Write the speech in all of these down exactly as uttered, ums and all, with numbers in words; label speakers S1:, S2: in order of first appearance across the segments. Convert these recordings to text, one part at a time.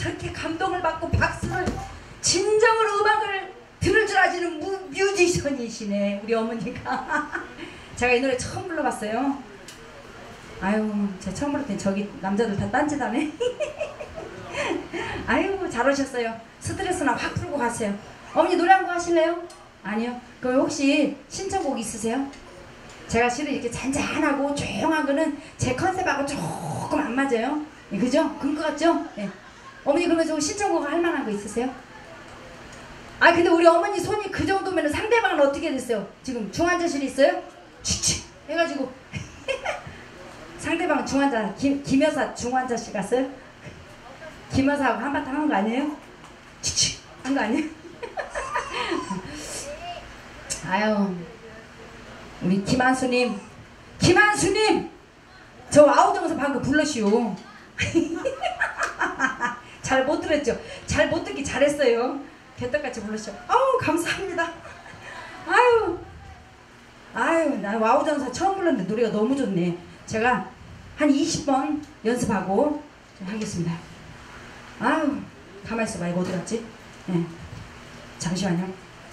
S1: 저렇게 감동을 받고 박수를 진정으로 음악을 들을 줄 아시는 무, 뮤지션이시네 우리 어머니가. 제가 이 노래 처음 불러봤어요. 아유 제가 처음 불렀더니 저기 남자들 다 딴짓하네. 아유 잘 오셨어요. 스트레스나 확 풀고 가세요. 어머니 노래 한 곡 하실래요? 아니요. 그럼 혹시 신청곡 있으세요? 제가 실은 이렇게 잔잔하고 조용한 거는 제 컨셉하고 조금 안 맞아요. 네, 그죠? 그런 거 같죠? 네. 어머니 그러면 저 신청곡 할 만한 거 있으세요? 아 근데 우리 어머니 손이 그 정도면 상대방은 어떻게 됐어요? 지금 중환자실에 있어요? 치치 해가지고 상대방 중환자 김, 김여사 중환자실 갔어요? 김여사하고 한바탕 한 거 아니에요? 치치 한 거 아니에요? 아유 우리 김한수님 김한수님 저 아우정서 방금 불러시오. 잘 못 들었죠? 잘 못 듣기 잘했어요. 개떡같이 불러시오. 아우 감사합니다. 아유 아유 나 와우정서 처음 불렀는데 노래가 너무 좋네. 제가 한 이십 번 연습하고 좀 하겠습니다. 아유 가만히 있어봐. 이거 어디 갔지? 네. 잠시만요.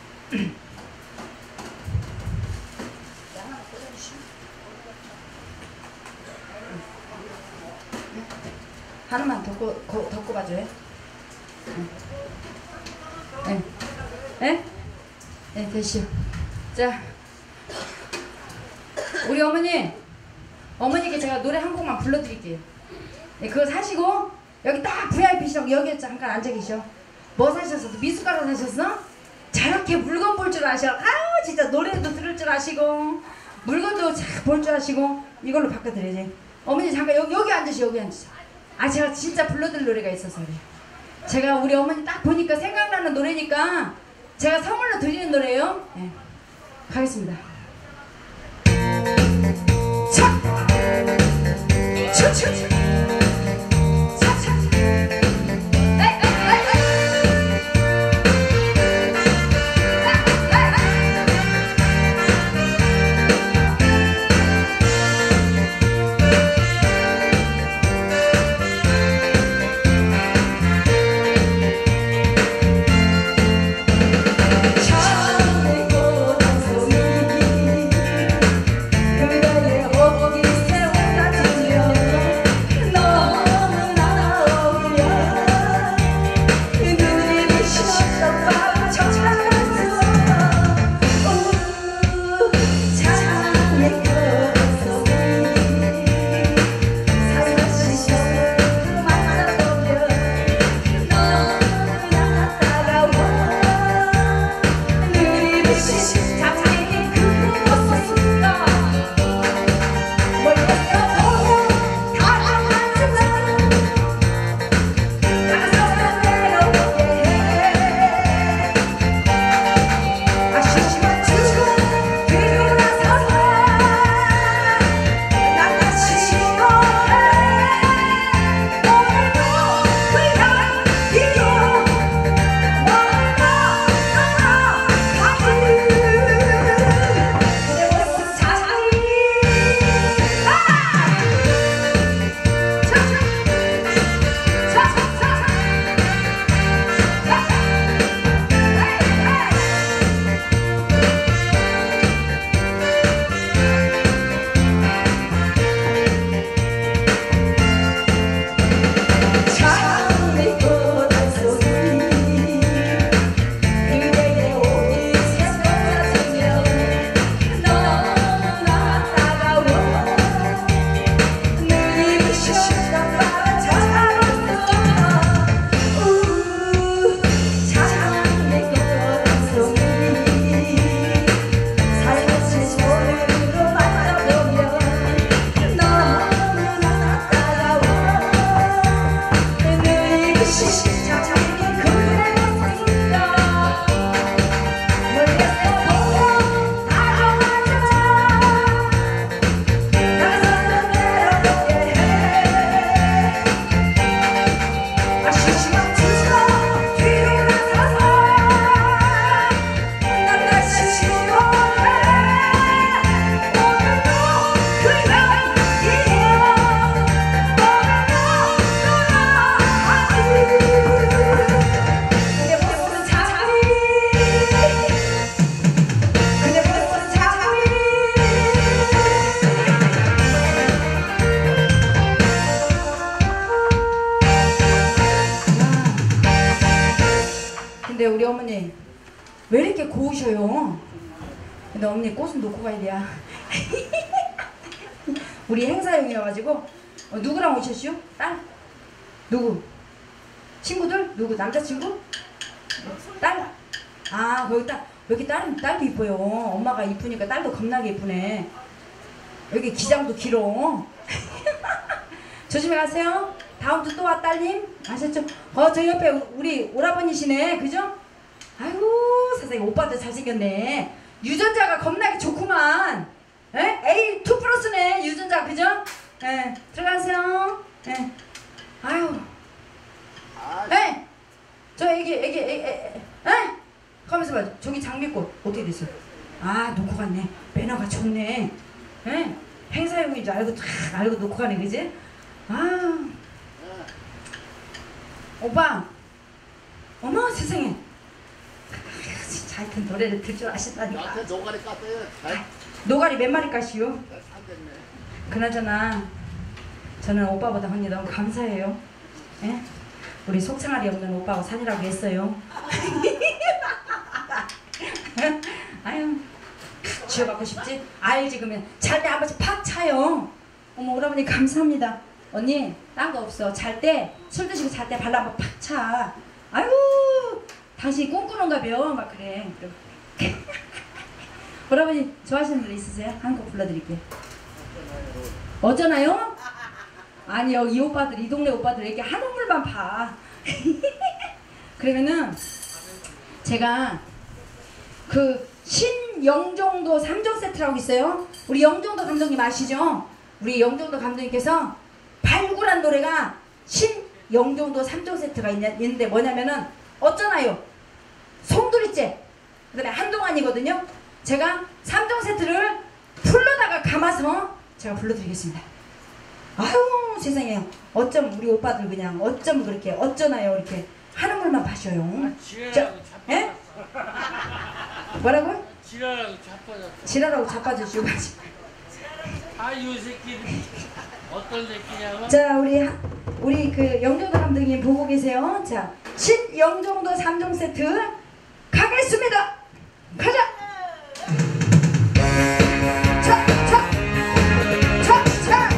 S1: 하나만 덮고, 거, 덮고 봐줘요. 네. 네? 네, 됐시오. 자, 우리 어머니, 어머니께 제가 노래 한 곡만 불러드릴게요. 네, 그거 사시고, 여기 딱 브이아이피시라고 여기 잠깐 앉아 계셔. 뭐 사셨어? 미숫가루 사셨어? 저렇게 물건 볼 줄 아셔. 아우, 진짜 노래도 들을 줄 아시고, 물건도 잘 볼 줄 아시고, 이걸로 바꿔드려야지. 어머니 잠깐 여기, 여기 앉으시, 여기 앉으시. 아 제가 진짜 불러드릴 노래가 있어서 그래요. 제가 우리 어머니 딱 보니까 생각나는 노래니까 제가 선물로 드리는 노래예요. 네. 가겠습니다. 차! 차! 차! 차! 우리 어머니 왜 이렇게 고우셔요? 근데 어머니 꽃은 놓고 가야 돼요. 우리 행사용이어가지고 어, 누구랑 오셨슈? 딸? 누구? 친구들? 누구? 남자친구? 딸? 아 거기 딸 여기 딸, 딸도 이뻐요. 엄마가 이쁘니까 딸도 겁나게 이쁘네. 여기 기장도 길어. 조심히 가세요. 다음 주 또 와 딸님. 아셨죠? 어 저 옆에 우리 오라버니시네. 그죠? 아이고 세상에 오빠도 잘생겼네. 유전자가 겁나게 좋구만. 에? 에이 투 플러스네 유전자. 그죠? 예. 들어가세요. 예. 아유. 에? 저 애기 애기 애기 에? 가면서 봐. 저기 장미꽃 어떻게 됐어? 아 놓고 갔네. 매너가 좋네. 에? 행사용인 줄 알고 탁 알고 놓고 가네. 그지? 아 오빠 어머 세상에 진짜 하여튼 노래를 들 줄 아신다니까.
S2: 나한테 노가리 깠어요.
S1: 노가리 몇 마리 까시오? 그나저나 저는 오빠보다 언니 너무 감사해요. 예? 우리 속창알이 없는 오빠하고 산이라고 했어요. 아유 쥐어받고 싶지? 알지 그러면 잘 때 아버지 팍 차요. 어머 오라버니 감사합니다. 언니 딴 거 없어. 잘 때 술 드시고 잘 때 발라 한번 팍 차. 아유 당신이 꿈꾸는가 벼 막 그래. 오라버니 좋아하시는 노래 있으세요? 한 곡 불러드릴게요. 어쩌나요? 아니요 이 오빠들 이 동네 오빠들 이렇게 한옥물만 봐. 그러면은 제가 그 신영종도 삼 종 세트라고 있어요. 우리 영종도 감독님 아시죠? 우리 영종도 감독님께서 발굴한 노래가 신영종도 삼 종 세트가 있냐, 있는데 뭐냐면은 어쩌나요? 송두리째 그 다음에 한동안이거든요. 제가 삼 종 세트를 풀로다가 감아서 제가 불러드리겠습니다. 아유 세상에 어쩜 우리 오빠들 그냥 어쩜 그렇게 어쩌나요 이렇게 한우물만 마셔요.
S3: 아, 지랄하고 자빠졌어.
S1: 예? 뭐라고요?
S3: 지랄하고 자빠졌어.
S1: 지랄하고 자빠지시고.
S3: 아, 요 새끼들 어떤 새끼냐고?
S1: 자 우리 우리 그 영종도 감독님 보고 계세요. 자 신영종도 삼 종 세트 가겠습니다. 가자. 자, 자, 자, 자.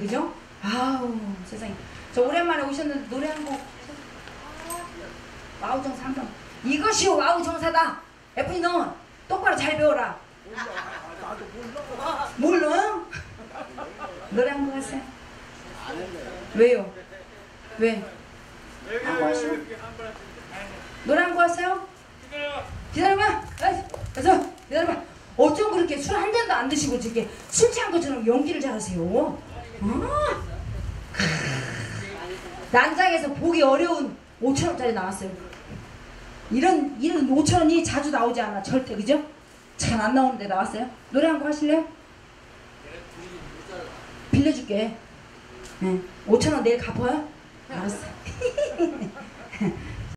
S1: 그죠? 아우 세상에. 저 오랜만에 오셨는데 노래 한 곡. 와우 정사 한번. 이것이 와우 정사다. 에프니 너 똑바로 잘 배워라. 몰라요? 노래 한 곡 하세요. 왜요? 왜? 한 곡 하시오? 노래 한 곡 하세요? 기다려봐. 그래서 기다려봐. 어쩜 그렇게 술 한 잔도 안 드시고 이렇게 술 취한 것처럼 연기를 잘하세요? 어? 난장에서 보기 어려운 오천 원짜리 나왔어요. 이런 이런 오천 원이 자주 나오지 않아 절대. 그죠? 잘 안 나오는데 나왔어요. 노래 한 곡 하실래요? 빌려줄게. 네. 오천 원 내일 갚아요? 알았어.